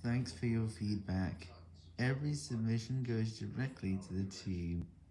Thanks for your feedback. Every submission goes directly to the team.